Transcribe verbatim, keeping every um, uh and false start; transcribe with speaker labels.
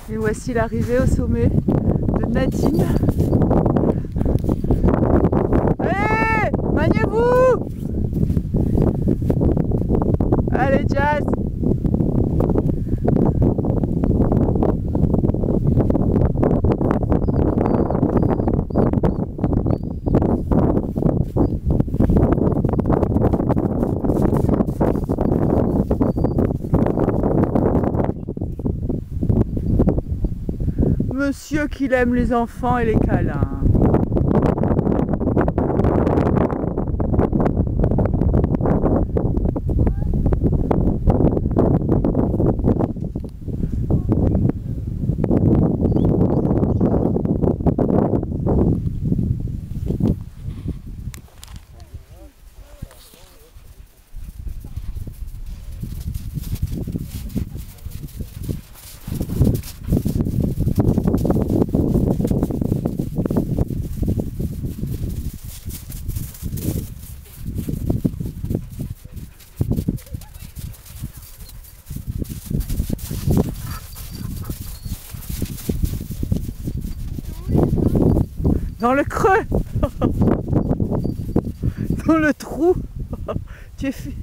Speaker 1: Et voici l'arrivée au sommet de Nadine. Allez, maniez-vous! Allez, Jazz! Monsieur qu'il aime les enfants et les câlins. Dans le creux. Dans le trou. Tu es fait.